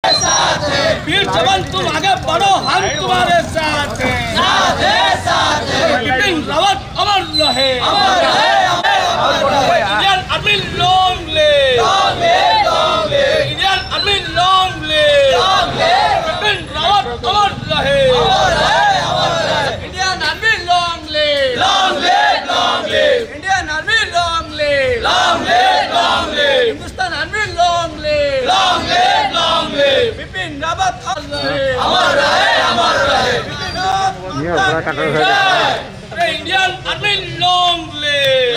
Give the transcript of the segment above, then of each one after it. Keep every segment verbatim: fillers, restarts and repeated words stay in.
वीर जवान तुम आगे बढ़ो, हम तुम्हारे साथ हैं। बिपिन रावत अमर रहे, Indian Army long live, Indian Army long live, Bipin Rawat अमर रहे, Indian Army long live, Indian Army long live, Hindustan army long live, Bipin Rawat अमर रहे, अमर रहे, इंडियन आर्मी लॉन्ग लिव।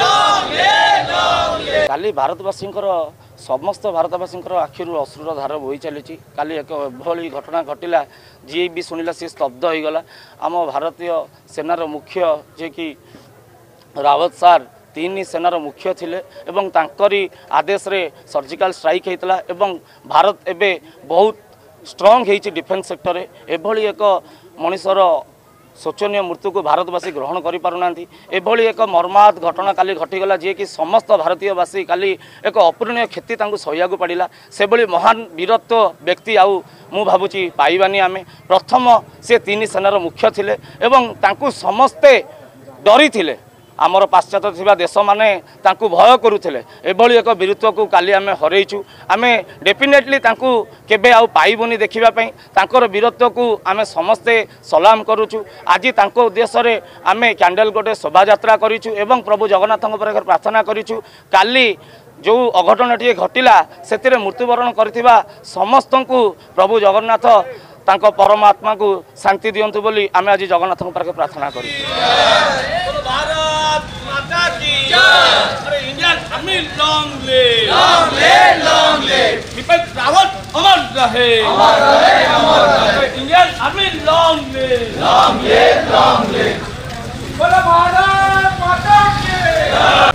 काली भारतवासी समस्त भारतवासी आखिर अश्रुर धार बोही चली। काली एक एभली घटना घटला जी भी शुणिला सी स्तब्ध हो गला। आम भारतीय सेनार मुख्य जे कि रावत सार तीन सेनार मुख्य थिले एवं तांकरी आदेश रे सर्जिकल स्ट्राइक होता एवं भारत एबे बहुत स्ट्रॉन्ग होती डिफेन्स सेक्टर रे। एभली एक मनुष्यर शोचनीय मृत्यु को भारतवासी ग्रहण करि पारुना। एभली एक मर्माहत घटना काली घटीगला जी कि समस्त भारतीयवासी काली एक अपूरणीय क्षति सहिया पड़ा। से भली महान वीरत्व व्यक्ति आउ मु भावुची पाइबानी आमे। प्रथम से तीन सेनार मुख्य थिले एवं तांकु समस्ते डरी थिले। आमर पाश्चात्य थिबा देश माने तांकु भय करुथिले। एभली एक वीरत्व को काली आमे हरैछु। आमे डेफिनेटली तांकु केबे आउ पाइबोनी देखिबा पई। तांकर वीरत्व को आमे समस्ते सलाम करूछु। आज तांको उद्देश्य रे आमे कैंडल गोटे शोभा यात्रा करिछु एवं प्रभु जगन्नाथଙ୍କ पाखे प्रार्थना करिछु। काली जो अघटनटी घटिला सेतिरे मृत्युवरण करथिबा समस्तंकु प्रभु जगन्नाथ तांको परमात्मा को शांति दियंतु बोली आमे आज जगन्नाथଙ୍କ पाखे प्रार्थना करिछु। भारत माता की जय। Indian Army long live, long live, long live, Bipin Rawat अमर रहे, अमर रहे, अमर रहे, Indian Army long live, long live, long live. बोलो भारत माता की जय।